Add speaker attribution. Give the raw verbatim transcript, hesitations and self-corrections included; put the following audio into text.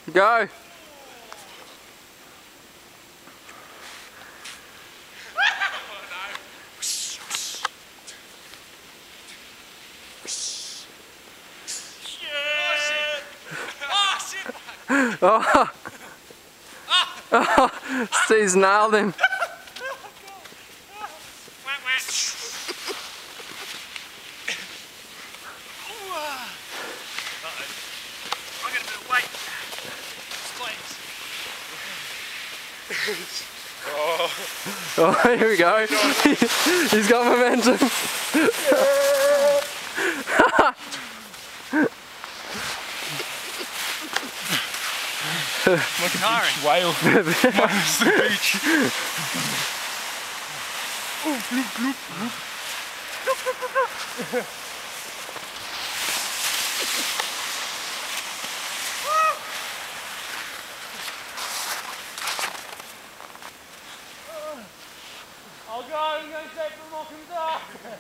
Speaker 1: Go. Oh, oh, Steve's nailed him.
Speaker 2: Oh.
Speaker 1: Oh, here we go. He's got momentum.
Speaker 2: Like a beach whale. Minus the beach. Oh, bloop, bloop, bloop. I'll go, I'm going to take the rock and die.